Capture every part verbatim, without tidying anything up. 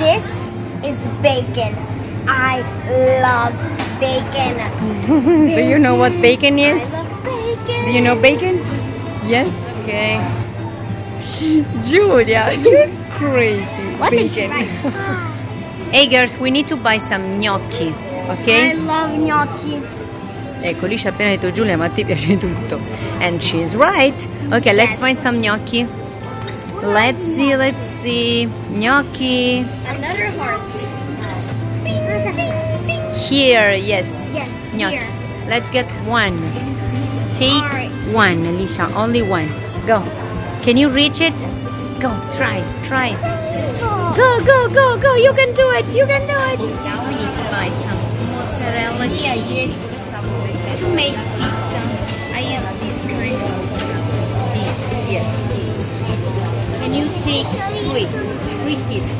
this is bacon. I love bacon. Do you know what bacon is? I love bacon. Do you know bacon? Yes? Okay. Giulia, you're crazy. What did she Bacon. write? Hey girls, we need to buy some gnocchi, I ok? love gnocchi. Ecco, lì ci ha appena detto Giulia, ma a te piace tutto. And she's right. Ok, let's Yes. find some gnocchi. Let's see, let's see. Gnocchi. Another heart. Bing, bing, bing. Here, yes. Yes, Gnocchi. here. Let's get one. Take Alright. one, Alicia. Only one. Go. Can you reach it? Go. Try. Try. Go, go, go, go. You can do it. You can do it. Now we need to buy some mozzarella cheese to make pizza. I use this kind of mozzarella. This. Yes, this. Can you take three? Three pieces.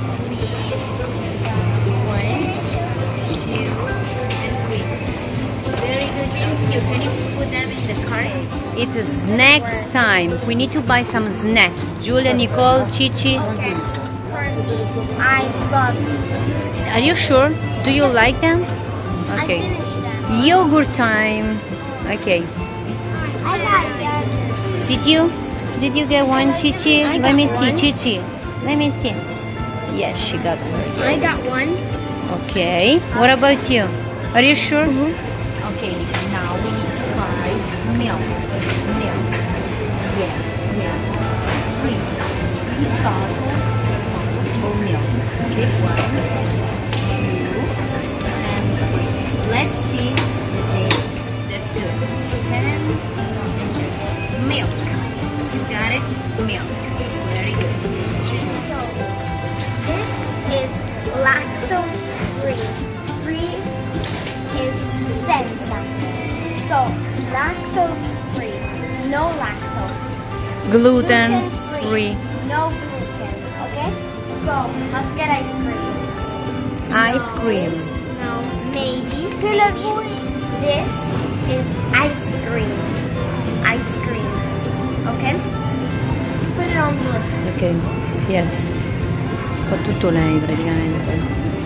One, two, and three. Very good, thank you. Can you put them in the cart? It's a snacks time. We need to buy some snacks. Julia, Nicole, Chichi. Okay. For me, I love it. Are you sure? Do you like them? I Okay. finished them. Yogurt time. Okay. I got yogurt. Did you? Did you get one, Chichi? I Let got me see, one. Chichi. Let me see. Yes, she got one. I got one. Okay. What about you? Are you sure? Okay, now we need to buy milk. Milk. Yes, milk. Three. Three bottles of milk. Okay, one, two, and three. Let's see the date. That's good. Ten and ten. Milk. You got it? Milk. Very good. So, this is lactose free. Free is senza. So, lactose free. No lactose. Gluten Gluten-free, free. No gluten. Okay? So, let's get ice cream. Ice cream. No, maybe. Maybe. This is ice cream. Ice cream. Okay? Put it on the list. Ok, yes. Fa tutto lei praticamente.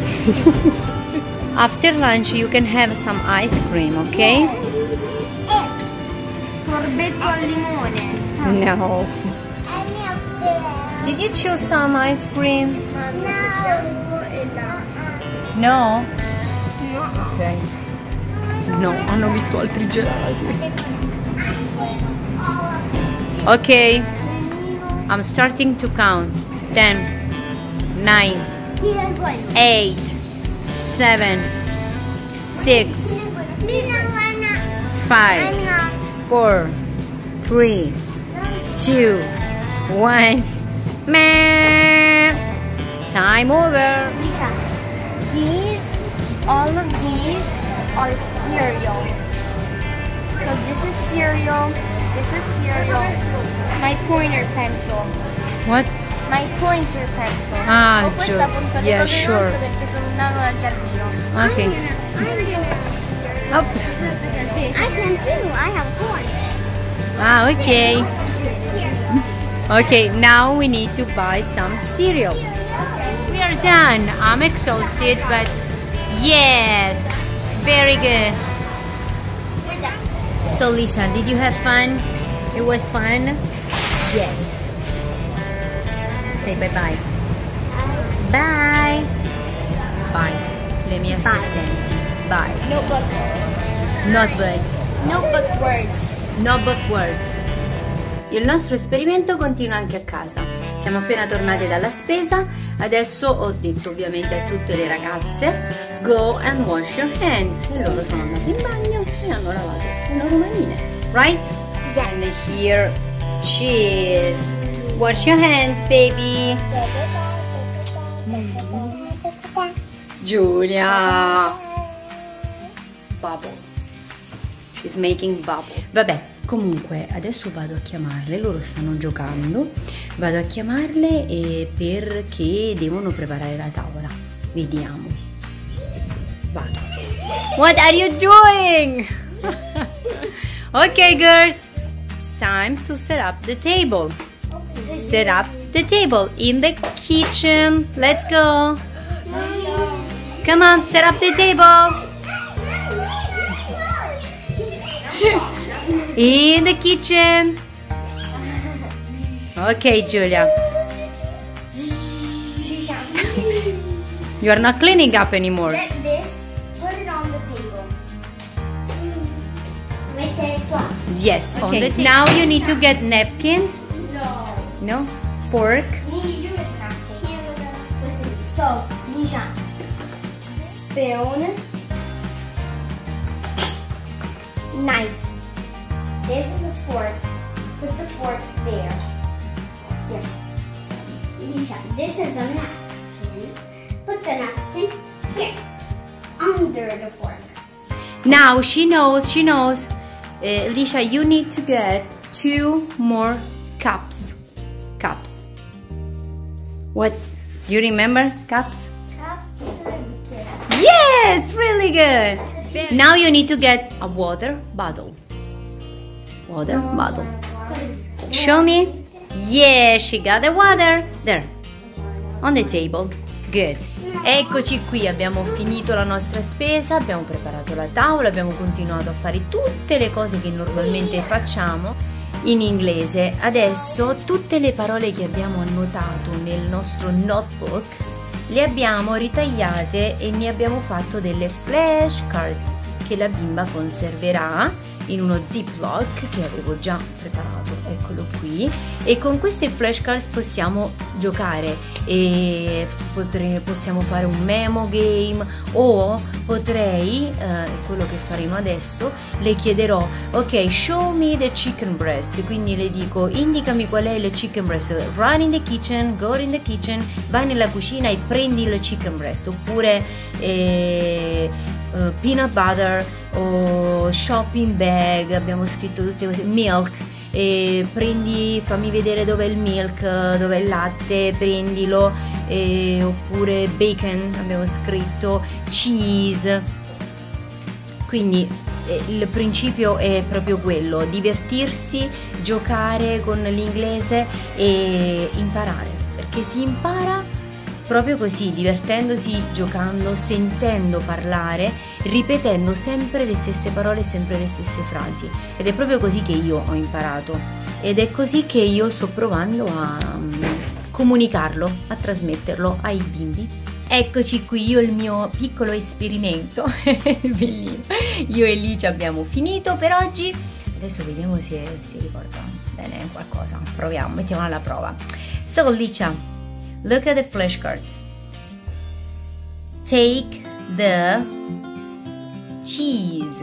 After lunch you can have some ice cream, ok? Sorbetto al limone. No. Did you choose some ice cream? No? Ok. No, hanno visto altri gelati. Ok. I'm starting to count. Ten, nine, eight, seven, six, five, four, three, two, one. Man, time over. Lisa, these, all of these are cereal. So this is cereal, this is cereal. My pointer pencil. What? My pointer pencil. Ah, Ho questa giusto. punta di Yeah, cose sure. rotte perché sono andato al giardino. Ok. Oh. I can too, I have corn. Ah, ok. Okay, now we need to buy some cereal. We are done. I'm exhausted, but yes, very good. We're done. So, Lisha, did you have fun? It was fun? Yes. Say bye-bye. Bye. Bye. Le mie assistenti. Bye. Notebook. Notebook. Notebook words. Notebook words. Il nostro esperimento continua anche a casa. Siamo appena tornate dalla spesa. Adesso ho detto ovviamente a tutte le ragazze go and wash your hands. E loro sono andate in bagno e hanno lavato le loro manine. Right? Yes. And here she is. Wash your hands, baby. Giulia. Bubble. She's making bubble. Vabbè, comunque adesso vado a chiamarle, loro stanno giocando. Vado a chiamarle e perché devono preparare la tavola. Vediamo. Vado. What are you doing? Okay, girls. It's time to set up the table. Set up the table in the kitchen. Let's go. Come on, set up the table. In the kitchen. Okay, Giulia. You are not cleaning up anymore. Get this, put it on the table. Yes, Okay. on the table. Now you need to get napkins. No. No? Fork. So, Nisha, spoon, knife. This is a fork. Put the fork there. Here. Nisha, this is a napkin. Put the napkin here, under the fork. Now she knows, she knows. Uh, Lisha, you need to get two more cups. Cups. What? You remember cups? Cups. Yes, really good. Now you need to get a water bottle. Water bottle. Show me. Yeah, she got the water. There. On the table. Good. Eccoci qui, abbiamo finito la nostra spesa, abbiamo preparato la tavola, abbiamo continuato a fare tutte le cose che normalmente facciamo in inglese. Adesso tutte le parole che abbiamo annotato nel nostro notebook le abbiamo ritagliate e ne abbiamo fatto delle flashcards che la bimba conserverà in uno ziploc che avevo già preparato, eccolo qui, e con queste flashcard possiamo giocare e potre, possiamo fare un memo game, o potrei, eh, quello che faremo adesso, le chiederò, ok, show me the chicken breast, quindi le dico indicami qual è il chicken breast, run in the kitchen, go in the kitchen, vai nella cucina e prendi il chicken breast, oppure eh, Uh, peanut butter o shopping bag, abbiamo scritto tutte cose, milk, e prendi, fammi vedere dov'è il milk, dov'è il latte, prendilo, e, oppure bacon, abbiamo scritto cheese. Quindi eh, il principio è proprio quello, divertirsi, giocare con l'inglese e imparare, perché si impara proprio così, divertendosi, giocando, sentendo parlare, ripetendo sempre le stesse parole, sempre le stesse frasi. Ed è proprio così che io ho imparato. Ed è così che io sto provando a um, comunicarlo, a trasmetterlo ai bimbi. Eccoci qui, io il mio piccolo esperimento. Bellino. Io e Licia abbiamo finito per oggi. Adesso vediamo se si ricorda bene qualcosa. Proviamo, mettiamo alla prova. So, Licia, look at the flashcards. Take the cheese.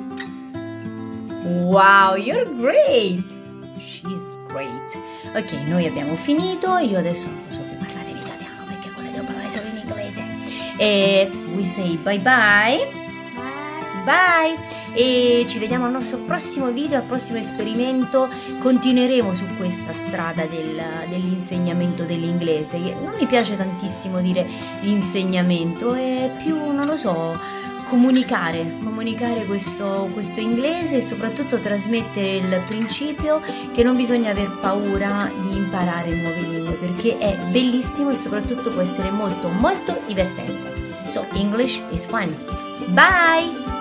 Wow, you're great. She's great. Ok, noi abbiamo finito. Io adesso non posso più parlare in italiano perché con le devo parlare solo in inglese. E we say bye bye. Bye. E ci vediamo al nostro prossimo video, al prossimo esperimento. Continueremo su questa strada del, dell'insegnamento dell'inglese. Non mi piace tantissimo dire l'insegnamento, è più, non lo so, comunicare, comunicare questo, questo inglese e soprattutto trasmettere il principio che non bisogna aver paura di imparare nuove lingue, perché è bellissimo e soprattutto può essere molto molto divertente. So, English is fun. Bye!